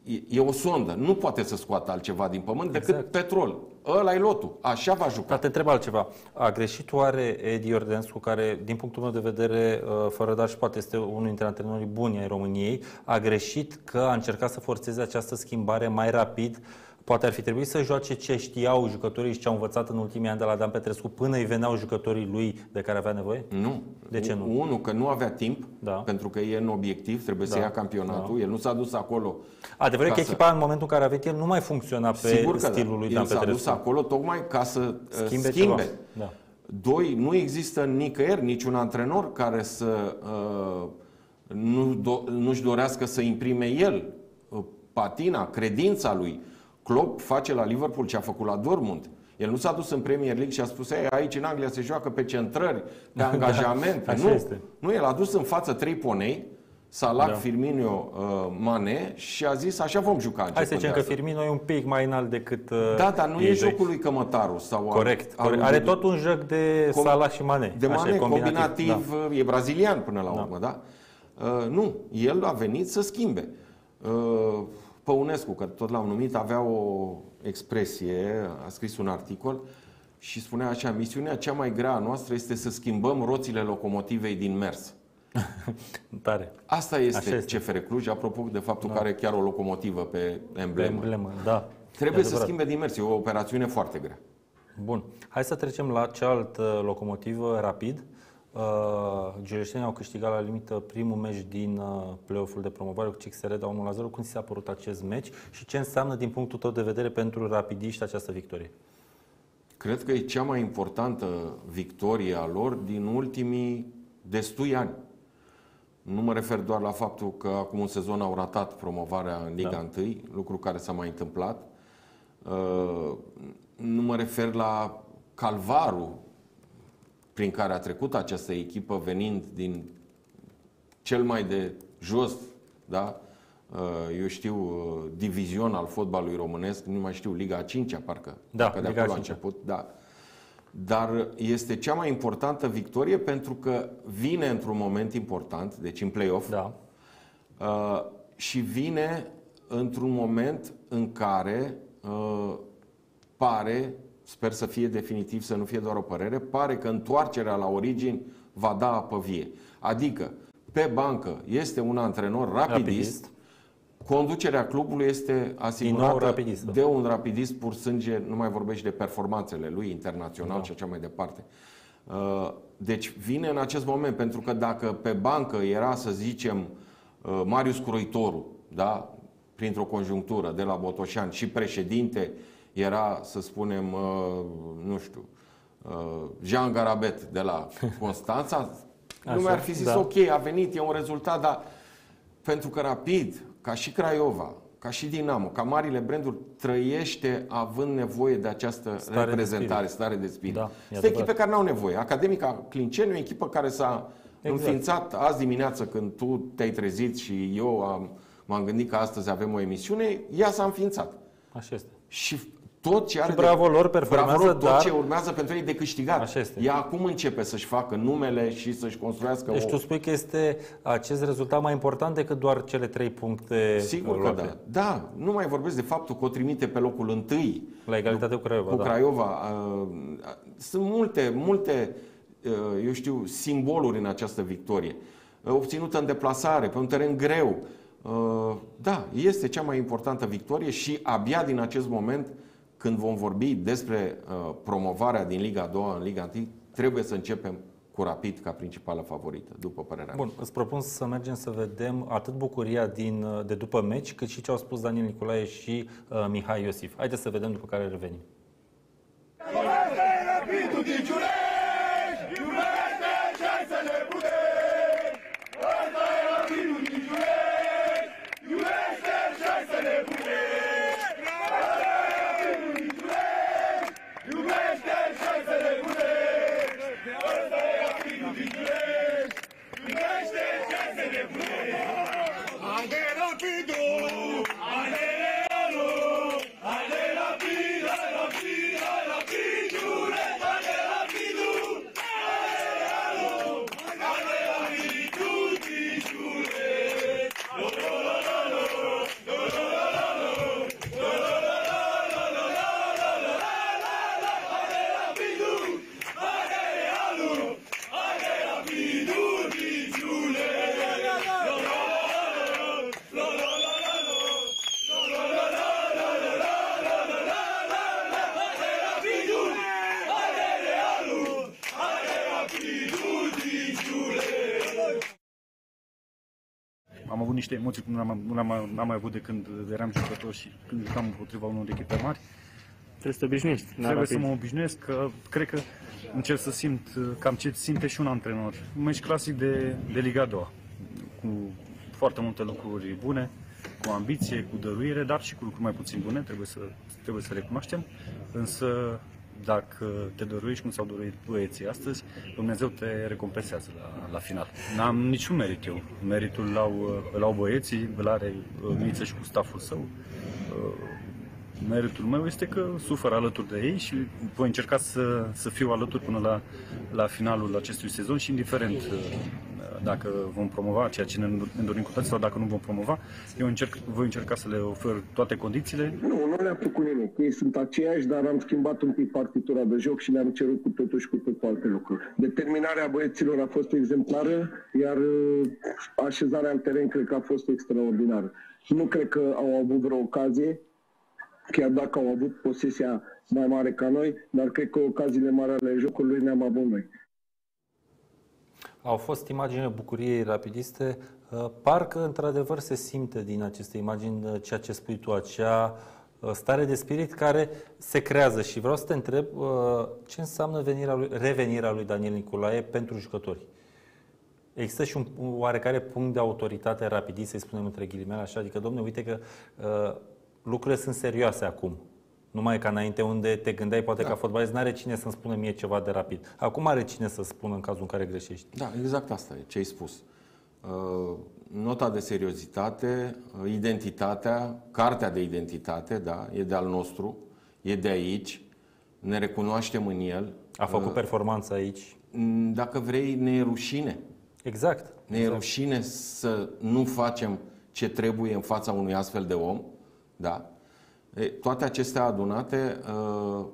e, e o sondă. Nu poate să scoată altceva din pământ Exact. decât petrol. Ăla-i lotul. Așa va juca. Dar te întreb altceva. A greșit oare Edi Iordănescu, care, din punctul meu de vedere, fără dar și poate este unul dintre antrenorii buni ai României, a greșit că a încercat să forțeze această schimbare mai rapid? Poate ar fi trebuit să joace ce știau jucătorii și ce au învățat în ultimii ani de la Dan Petrescu până îi veneau jucătorii lui de care avea nevoie? Nu. De ce nu? Unul, că nu avea timp, Da. pentru că e în obiectiv, trebuie să Da. ia campionatul. El nu s-a dus acolo. Adevărul e ca că să- echipa în momentul în care a venit el nu mai funcționa pe Sigur că stilul da. lui El Dan s-a dus Petrescu. acolo tocmai ca să uh, Schimbe schimbe. ceva. Da. Doi, nu există nicăieri niciun antrenor care să uh, nu do- nu-și dorească să imprime el uh, patina, credința lui. Klopp face la Liverpool ce a făcut la Dortmund. El nu s-a dus în Premier League și a spus: "Ei, aici în Anglia se joacă pe centrări, pe angajament." așa nu, este. nu, el a dus în față trei ponei, Salah, Da. Firmino, uh, Mane, și a zis: "Așa vom juca Hai să începând zicem de că astăzi." Firmino e un pic mai înalt decât uh, Da, dar nu ei e doi. jocul lui Cămătaru sau al- Corect, al corect. lui- Are tot un joc de Com- Salah și Mane. De Așa, Mane, e combinativ, Da. e brazilian până la Da. urmă, da? Uh, nu, el a venit să schimbe. Uh, Păunescu, că tot l-am numit, avea o expresie, a scris un articol și spunea așa: "Misiunea cea mai grea a noastră este să schimbăm roțile locomotivei din mers." Tare. Asta este, Așa este. C F R Cluj, apropo de faptul că are chiar o locomotivă pe emblemă. Emblemă, da. Trebuie E să adevărat. schimbe din mers, e o operațiune foarte grea. Bun. Hai să trecem la cealaltă locomotivă rapid. Uh, Giuleștenii au câștigat la limită primul meci din uh, play-off-ul de promovare cu C X R de unu la zero. Cum ți s-a părut acest meci și ce înseamnă din punctul tău de vedere pentru rapidiști această victorie? Cred că e cea mai importantă victorie a lor din ultimii destui ani. Nu mă refer doar la faptul că acum un sezon au ratat promovarea în Liga Da. unu, lucru care s-a mai întâmplat. Uh, Nu mă refer la calvarul prin care a trecut această echipă venind din cel mai de jos, da? Uh, eu știu, uh, divizion al fotbalului românesc, nu mai știu, Liga a cincea, parcă. Da, că de Liga a acolo a cincea. început, da. Dar este cea mai importantă victorie pentru că vine într-un moment important, deci în play-off, Da. uh, și vine într-un moment în care uh, pare, sper să fie definitiv, să nu fie doar o părere, pare că întoarcerea la origini va da apă vie. Adică, pe bancă este un antrenor rapidist, Rapidist. conducerea clubului este asigurată rapidist, da. de un rapidist pur sânge, nu mai vorbești de performanțele lui internațional Da. și așa mai departe. Uh, Deci vine în acest moment, pentru că dacă pe bancă era, să zicem, uh, Marius Croitoru, da, printr-o conjunctură de la Botoșani, și președinte era, să spunem, uh, nu știu, uh, Jean Garabet de la Constanța, lumea ar fi zis: da. ok, a venit, e un rezultat, dar pentru că Rapid, ca și Craiova, ca și Dinamo, ca marile branduri, trăiește având nevoie de această Stare de reprezentare, spirit. stare de spirit. Da, e Sunt adevărat. echipe care nu au nevoie. Academica Clinceni e o echipă care s-a Exact. înființat azi dimineață, când tu te-ai trezit și eu am, m-am gândit că astăzi avem o emisiune, ea s-a înființat. Așa este. Și tot ce are Și bravo lor, performează, bravo lor, tot dar- ce urmează pentru ei de câștigat. Așa este. Ea acum începe să-și facă numele și să-și construiască Deci o... tu spui că este acest rezultat mai important decât doar cele trei puncte Sigur că luate. da. Da, nu mai vorbesc de faptul că o trimite pe locul întâi La egalitate cu Craiova, cu da. Craiova. Uh, Sunt multe, multe, uh, eu știu, simboluri în această victorie. Uh, Obținută în deplasare, pe un teren greu. Uh, Da, este cea mai importantă victorie și abia din acest moment, când vom vorbi despre uh, promovarea din Liga a doua în Liga unu, trebuie să începem cu Rapid ca principală favorită, după părerea mea. Bun, îți propun să mergem să vedem atât bucuria din, de după meci, cât și ce au spus Daniel Nicolae și uh, Mihai Iosif. Haideți să vedem, după care revenim. Rapidul din Giulești, iubește și hai să ne putem! Ăsta e Rapidul din Giulești, iubește și hai să ne putem! Ăsta e Rapidul din Giulești, iubește și hai să ne putem! Ăsta e Rapidul din Giulești, iubește și hai să ne putem! Haide Rapidul! Haide Realul! Haide Rapid, hai Rapid, hai Rapid, Giulești! Haide Rapidul! Haide Realul! Haide Rapidul din Giulești! Lo, lo, lo, lo, lo, lo, lo, lo, lo. am avut niște emoții cum n-am, n-am, n-am mai avut de când eram jucător și când jucam împotriva unor echipe mari. Trebuie să te obișnuiești. Trebuie să mă obișnuiesc, că cred că încerc să simt cam ce simte și un antrenor. Un meci clasic de, de Liga a doua, cu foarte multe lucruri bune, cu ambiție, cu dăruire, dar și cu lucruri mai puțin bune, trebuie să, trebuie să recunoaștem. Însă, dacă te dăruiești cum s-au dăruit băieții astăzi, Dumnezeu te recompensează la, la final. N-am niciun merit eu. Meritul îl au, îl au băieții, îl are Miță și cu stafful său. Meritul meu este că sufăr alături de ei și voi încerca să, să fiu alături până la, la finalul acestui sezon și indiferent dacă vom promova ceea ce ne dorim cu toții sau dacă nu vom promova, eu încerc, voi încerca să le ofer toate condițiile. Nu, nu le-a făcut nimic. Ei sunt aceiași, dar am schimbat un pic partitura de joc și le-am cerut cu totul și cu totul alte lucruri. Determinarea băieților a fost exemplară, iar așezarea în teren cred că a fost extraordinară. Nu cred că au avut vreo ocazie, chiar dacă au avut posesia mai mare ca noi, dar cred că ocaziile mari ale jocului le-am avut noi. Au fost imagini bucuriei rapidiste. Parcă, într-adevăr, se simte din aceste imagini ceea ce spui tu, acea stare de spirit care se creează. Și vreau să te întreb ce înseamnă venirea lui, revenirea lui Daniel Nicolae pentru jucători. Există și un oarecare punct de autoritate rapidist, să-i spunem între ghilimele așa, adică, domne, uite că uh, lucrurile sunt serioase acum. Nu mai e ca înainte, unde te gândeai, poate da. Ca fotbalist, n-are cine să-mi spună mie ceva de rapid. Acum are cine să spună în cazul în care greșești. Da, exact asta e ce ai spus. Uh, nota de seriozitate, uh, identitatea, cartea de identitate, da, e de al nostru, e de aici, ne recunoaștem în el. A făcut uh, performanță aici. Dacă vrei, ne e rușine. Exact. Ne exact. e rușine să nu facem ce trebuie în fața unui astfel de om, da. E, toate acestea adunate uh,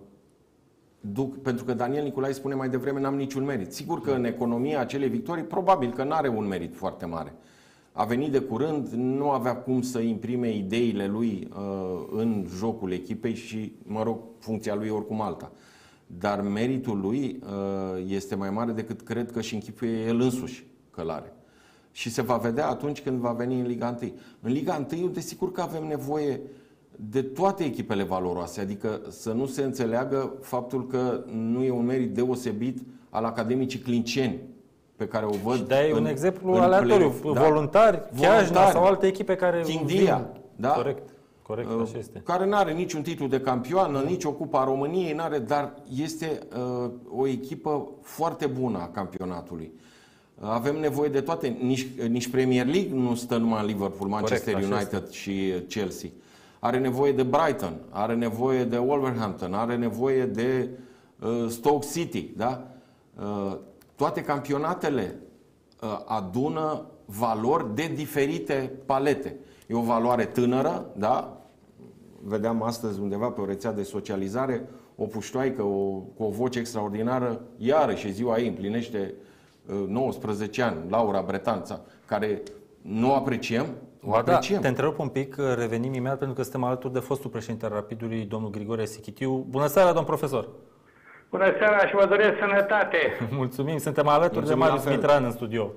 duc, pentru că Daniel Nicolae spune mai devreme, n-am niciun merit. Sigur că în economia acelei victorii, probabil că n-are un merit foarte mare. A venit de curând, nu avea cum să imprime ideile lui uh, în jocul echipei și, mă rog, funcția lui oricum alta. Dar meritul lui uh, este mai mare decât cred că și închipuie el însuși că l-are. Și se va vedea atunci când va veni în Liga unu. În Liga unu, desigur că avem nevoie de toate echipele valoroase, adică să nu se înțeleagă faptul că nu e un merit deosebit al Academicii Clinceni, pe care o văd. Și dai un exemplu aleatoriu, da? Voluntari, Chiajna sau alte echipe care Chindia, da? Corect, corect, așa este. Care nu are niciun titlu de campioană, nici o Cupa a României, n-are, dar este uh, o echipă foarte bună a campionatului. Avem nevoie de toate, nici, nici Premier League nu stă numai în Liverpool, Manchester Corect, United și Chelsea. Are nevoie de Brighton, are nevoie de Wolverhampton, are nevoie de uh, Stoke City, da? Uh, toate campionatele uh, adună valori de diferite palete. E o valoare tânără, da? Vedeam astăzi undeva pe o rețea de socializare o puștoaică o, cu o voce extraordinară, iarăși ziua ei împlinește uh, nouăsprezece ani, Laura Bretanța, care nu apreciem. Ba da, te întrerup un pic, revenim imediat pentru că suntem alături de fostul președinte al Rapidului, domnul Grigore Sichitiu. Bună seara, domn profesor! Bună seara și vă doresc sănătate! Mulțumim, suntem alături Mulțumim de Marius Mitran în studio.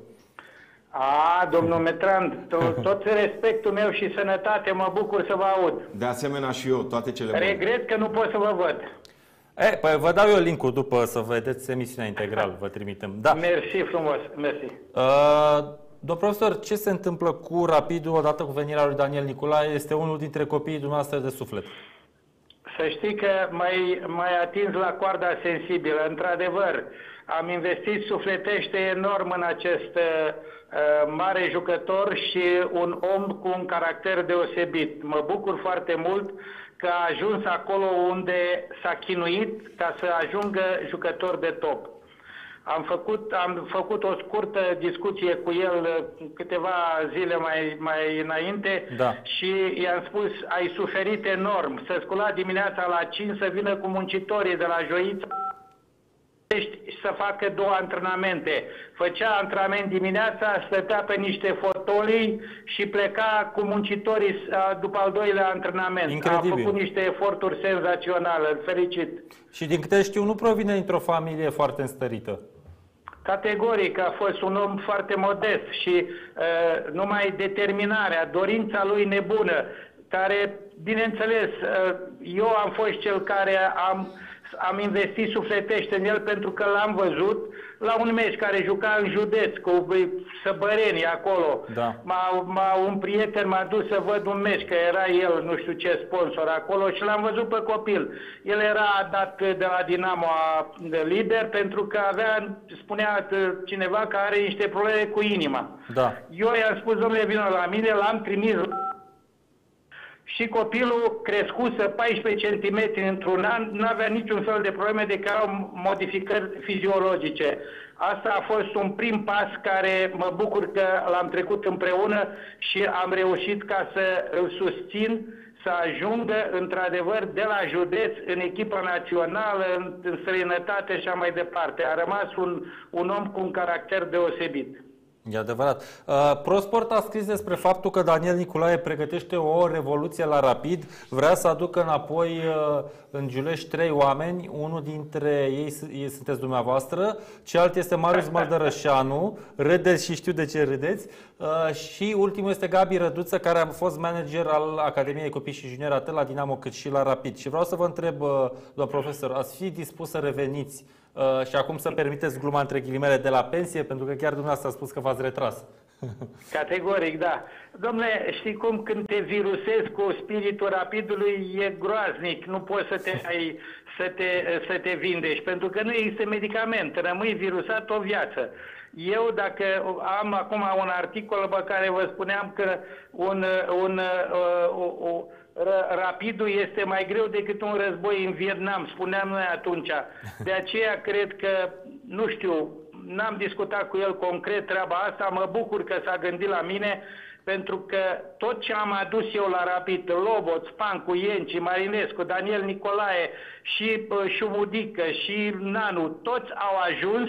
A, domnul Mitran, tot, tot respectul meu și sănătate, mă bucur să vă aud. De asemenea și eu, toate cele bune. Regret că nu pot să vă văd. E, păi vă dau eu link-ul după să vedeți emisiunea integral, vă trimitem. Da. Mersi frumos, mersi. Uh, Domn profesor, ce se întâmplă cu Rapidul odată cu venirea lui Daniel Nicolae? Este unul dintre copiii dumneavoastră de suflet. Să știi că mai, mai atins la coarda sensibilă. Într-adevăr, am investit sufletește enorm în acest uh, mare jucător și un om cu un caracter deosebit. Mă bucur foarte mult că a ajuns acolo unde s-a chinuit ca să ajungă jucător de top. Am făcut, am făcut o scurtă discuție cu el câteva zile mai, mai înainte da. Și i-am spus, ai suferit enorm, să scula dimineața la cinci, să vină cu muncitorii de la Joița să facă două antrenamente. Făcea antrenament dimineața, stătea pe niște fotolii și pleca cu muncitorii după al doilea antrenament. Incredibil. A făcut niște eforturi senzaționale, fericit. Și din câte știu, nu provine dintr-o familie foarte înstărită. Categoric a fost un om foarte modest și uh, numai determinarea, dorința lui nebună, care, bineînțeles, uh, eu am fost cel care am, am investit sufletește în el pentru că l-am văzut la un meci care juca în județ cu Săbăreni acolo. Da. M-a, m-a, un prieten m-a dus să văd un meci, că era el, nu știu ce sponsor acolo, și l-am văzut pe copil. El era dat de la Dinamo de lider pentru că avea, spunea cineva că are niște probleme cu inima. Da. Eu i-am spus, domnule, vină la mine, l-am trimis și copilul crescuse paisprezece centimetri într-un an, nu avea niciun fel de probleme, de care au modificări fiziologice. Asta a fost un prim pas care mă bucur că l-am trecut împreună și am reușit ca să îl susțin să ajungă într-adevăr de la județ în echipa națională, în, în străinătate și așa mai departe. A rămas un, un om cu un caracter deosebit. E adevărat. Uh, ProSport a scris despre faptul că Daniel Nicolae pregătește o revoluție la Rapid. Vrea să aducă înapoi uh, în Giulești trei oameni. Unul dintre ei, ei sunteți dumneavoastră, celălalt este Marius Măldărășanu. Râdeți și știu de ce râdeți. Uh, și ultimul este Gabi Răduță, care a fost manager al Academiei Copii și Juniori atât la Dinamo cât și la Rapid. Și vreau să vă întreb, uh, doamnă profesor, ați fi dispus să reveniți Uh, și acum să permiteți gluma între ghilimele de la pensie, pentru că chiar dumneavoastră a spus că v-ați retras. Categoric, da. Dom'le, știi cum, când te virusezi cu spiritul Rapidului, e groaznic, nu poți să te, ai, să te, să te vindești, pentru că nu există medicament, rămâi virusat o viață. Eu, dacă am acum un articol pe care vă spuneam că un, un, o, o, Rapidul este mai greu decât un război în Vietnam, spuneam noi atunci. De aceea cred că, nu știu, n-am discutat cu el concret treaba asta, mă bucur că s-a gândit la mine, pentru că tot ce am adus eu la Rapid, Lobot, Spancu, Ienci, Marinescu, Daniel Nicolae și Șumudică și Nanu, toți au ajuns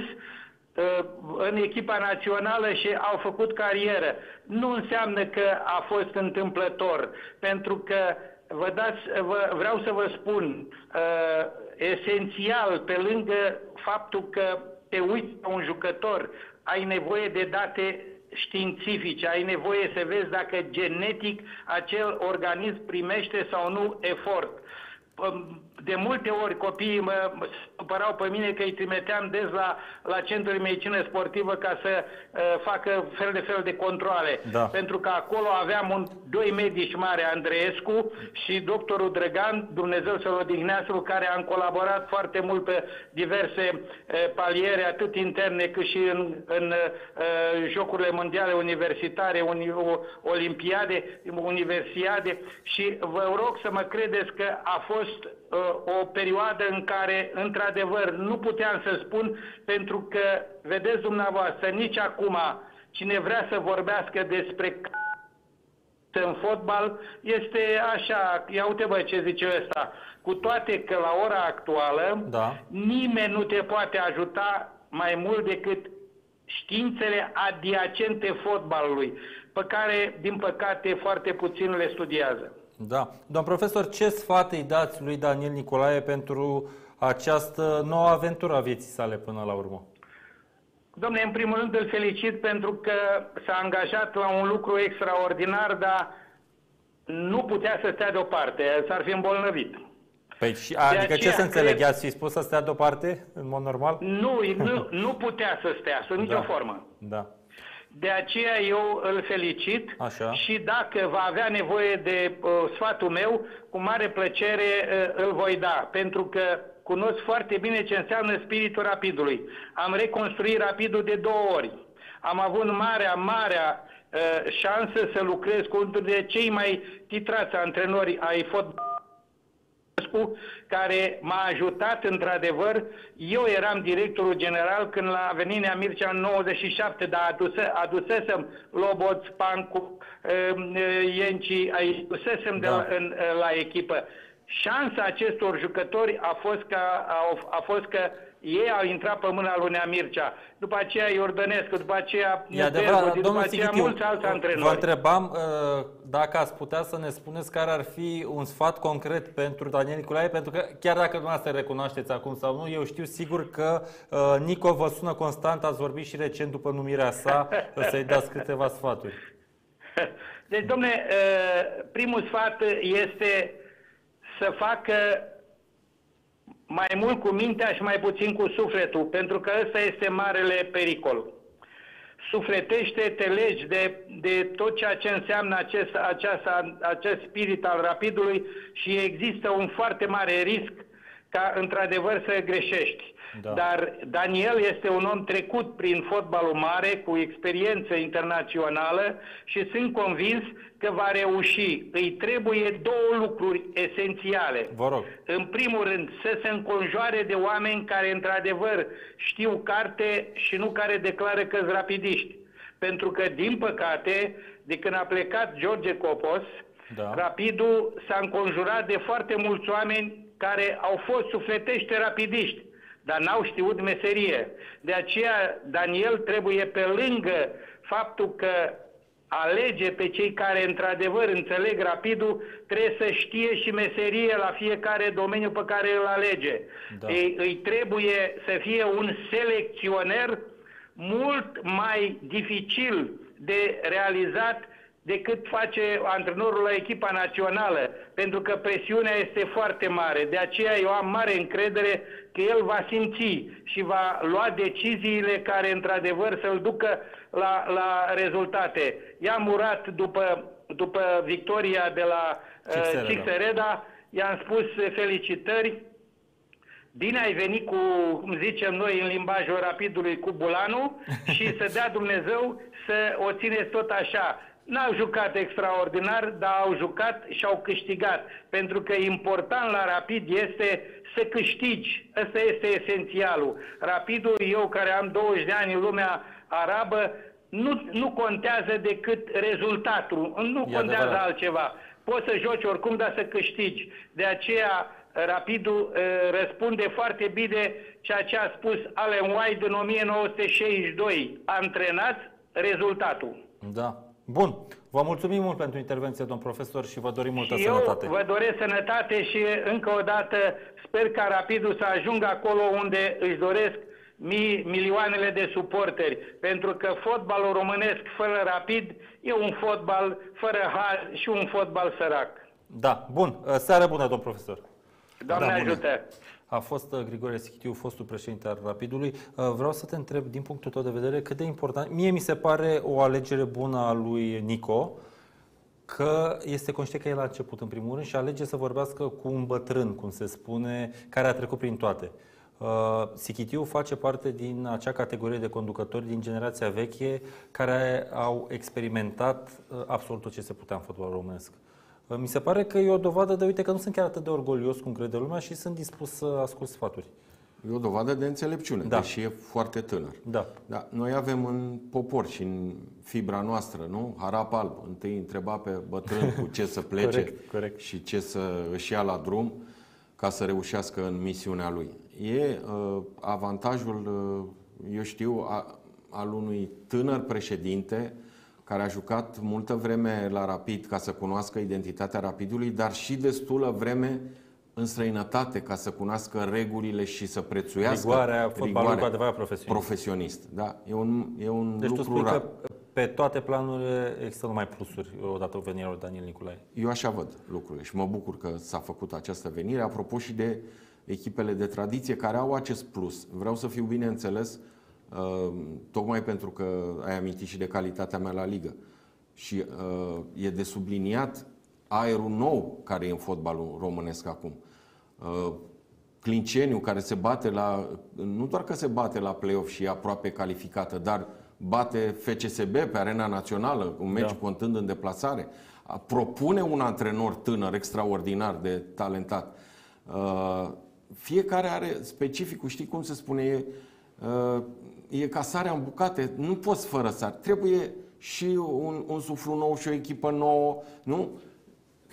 în echipa națională și au făcut carieră. Nu înseamnă că a fost întâmplător, pentru că vă dați, vă, vreau să vă spun, uh, esențial, pe lângă faptul că te uiți la un jucător, ai nevoie de date științifice, ai nevoie să vezi dacă genetic acel organism primește sau nu efort. De multe ori copiii mă supărau pe mine că îi trimiteam des la, la centrul de medicină sportivă ca să uh, facă fel de fel de controale. Da. Pentru că acolo aveam un, doi medici mari, Andreescu și doctorul Drăgan, Dumnezeu să-l odihnească, cu care am colaborat foarte mult pe diverse uh, paliere, atât interne cât și în, în uh, jocurile mondiale universitare, uni, o, olimpiade, universiade, și vă rog să mă credeți că a fost o perioadă în care, într-adevăr, nu puteam să spun, pentru că, vedeți dumneavoastră, nici acum, cine vrea să vorbească despre în fotbal, este așa, ia uite bă ce zice ăsta, cu toate că la ora actuală, da, nimeni nu te poate ajuta mai mult decât științele adiacente fotbalului, pe care, din păcate, foarte puțin le studiază. Da. Doamn profesor, ce sfat îi dați lui Daniel Nicolae pentru această nouă aventură a vieții sale până la urmă? Dom'le, în primul rând îl felicit pentru că s-a angajat la un lucru extraordinar, dar nu putea să stea deoparte, s-ar fi îmbolnăvit. Păi, și, adică ce să înțeleg? I-ați fi spus să stea deoparte, în mod normal? Nu, nu, nu putea să stea, sub nicio da. formă. Da. De aceea eu îl felicit. Așa. Și dacă va avea nevoie de uh, sfatul meu, cu mare plăcere uh, îl voi da, pentru că cunosc foarte bine ce înseamnă spiritul Rapidului. Am reconstruit Rapidul de două ori. Am avut marea, marea uh, șansă să lucrez cu unul dintre cei mai titrați antrenori ai fotbalului, care m-a ajutat într-adevăr. Eu eram directorul general când a venit Nea Mircea în nouăzeci și șapte, dar aduse, adusesem Lobot, Spancu, Ienci, adusesem da. de la, în, la echipă. Șansa acestor jucători a fost că, a, a fost că Ei au intrat pe mâna lui Nea Mircea, după aceea Iordănescu, după aceea E adevărat, după domnul aceea Sichitiu, mulți alți antrenori. vă întrebam uh, dacă ați putea să ne spuneți care ar fi un sfat concret pentru Daniel Niculae, pentru că chiar dacă dumneavoastră recunoașteți acum sau nu, eu știu sigur că uh, Nico vă sună constant, ați vorbit și recent după numirea sa, să-i dați câteva sfaturi. Deci, dom'le, primul sfat este să facă mai mult cu mintea și mai puțin cu sufletul, pentru că ăsta este marele pericol. Sufletește, te legi de, de tot ceea ce înseamnă acest, aceasta, acest spirit al Rapidului și există un foarte mare risc ca într-adevăr să greșești. Da. Dar Daniel este un om trecut prin fotbalul mare, cu experiență internațională și sunt convins că va reuși. Îi trebuie două lucruri esențiale. Vă rog. În primul rând, să se înconjoare de oameni care într-adevăr știu carte și nu care declară că-s rapidiști. Pentru că, din păcate, de când a plecat George Copos, da. Rapidul s-a înconjurat de foarte mulți oameni care au fost sufletește rapidiști, dar n-au știut meserie. De aceea, Daniel trebuie, pe lângă faptul că alege pe cei care într-adevăr înțeleg Rapidul, trebuie să știe și meserie la fiecare domeniu pe care îl alege. Da. Ei, îi trebuie să fie un selecționer mult mai dificil de realizat decât face antrenorul la echipa națională, pentru că presiunea este foarte mare. De aceea eu am mare încredere că el va simți și va lua deciziile care într-adevăr să-l ducă la, la rezultate. I-am urat după, după victoria de la uh, Cixereda, i-am spus felicitări. Bine ai venit cu, cum zicem noi în limbajul Rapidului, cu bulanul și să dea Dumnezeu să o țineți tot așa. N-au jucat extraordinar, dar au jucat și au câștigat. Pentru că important la Rapid este să câștigi. Ăsta este esențialul. Rapidul, eu care am douăzeci de ani în lumea arabă, nu, nu contează decât rezultatul. Nu e contează adevărat. Altceva. Poți să joci oricum, dar să câștigi. De aceea Rapidul uh, răspunde foarte bine ceea ce a spus Allen White în o mie nouă sute șaizeci și doi. Antrenați rezultatul. Da. Bun. Vă mulțumim mult pentru intervenție, domn profesor, și vă dorim multă și sănătate. Eu vă doresc sănătate și încă o dată sper ca Rapidul să ajungă acolo unde își doresc mii, milioanele de suporteri. Pentru că fotbalul românesc fără Rapid e un fotbal fără har și un fotbal sărac. Da. Bun. Seară bună, domn profesor. Doamne da, ajută! A fost Grigore Sichitiu, fostul președinte al Rapidului. Vreau să te întreb, din punctul tău de vedere, cât de important... Mie mi se pare o alegere bună a lui Nico, că este conștient că el a început în primul rând și alege să vorbească cu un bătrân, cum se spune, care a trecut prin toate. Sichitiu face parte din acea categorie de conducători din generația veche care au experimentat absolut tot ce se putea în fotbalul românesc. Mi se pare că e o dovadă de, uite, că nu sunt chiar atât de orgolios cum crede lumea și sunt dispus să ascult sfaturi. E o dovadă de înțelepciune, da. Deși e foarte tânăr. Da. Da. Noi avem în popor și în fibra noastră, nu? Harap alb. Întâi întreba pe bătrân cu ce să plece corect, corect. și ce să își ia la drum ca să reușească în misiunea lui. E uh, avantajul, uh, eu știu, a, al unui tânăr președinte care a jucat multă vreme la Rapid ca să cunoască identitatea Rapidului, dar și destulă vreme în străinătate ca să cunoască regulile și să prețuiască rigoarea fotbalului cu adevărat profesionist. profesionist. Da, e un, e un deci lucru tu spui rar. că pe toate planurile există numai plusuri odată venirea lui Daniel Niculae. Eu așa văd lucrurile și mă bucur că s-a făcut această venire. Apropo și de echipele de tradiție care au acest plus. Vreau să fiu bine înțeles, Uh, tocmai pentru că ai amintit și de calitatea mea la ligă. Și uh, e de subliniat aerul nou care e în fotbalul românesc acum. Uh, Clinceniu care se bate la, nu doar că se bate la play-off și e aproape calificată, dar bate F C S B pe arena națională, un meci da. contând în deplasare. Uh, propune un antrenor tânăr extraordinar de talentat. Uh, fiecare are specificul, știi cum se spune, e uh, e ca sarea în bucate, nu poți fără sare. Trebuie și un, un suflu nou și o echipă nouă, nu?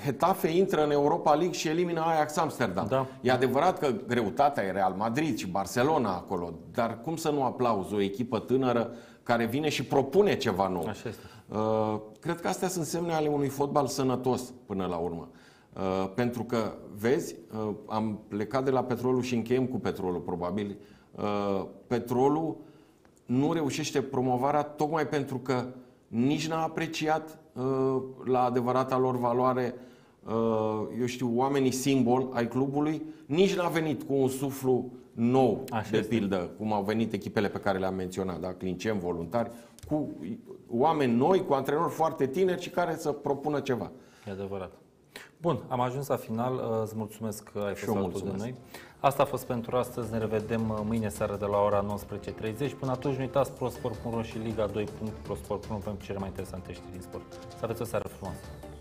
Getafe intră în Europa League și elimină Ajax Amsterdam. Da. E adevărat că greutatea e Real Madrid și Barcelona acolo, dar cum să nu aplauzi o echipă tânără care vine și propune ceva nou? Așa este. Uh, cred că astea sunt semne ale unui fotbal sănătos până la urmă. Uh, pentru că, vezi, uh, am plecat de la Petrolul și încheiem cu Petrolul, probabil. Uh, Petrolul nu reușește promovarea tocmai pentru că nici n-a apreciat uh, la adevărata lor valoare, uh, eu știu, oamenii simbol ai clubului, nici n-a venit cu un suflu nou, Așa de este. pildă, cum au venit echipele pe care le-am menționat, da? Clinceni, voluntari, cu oameni noi, cu antrenori foarte tineri și care să propună ceva. E adevărat. Bun, am ajuns la final. Îți mulțumesc că ai Și fost eu alături de mulțumesc. noi. Asta a fost pentru astăzi. Ne revedem mâine seară de la ora nouăsprezece și treizeci. Până atunci, nu uitați prosport punct ro și Liga doi punct pro sport punct ro pentru cele mai interesante știri din sport. Să aveți o seară frumoasă!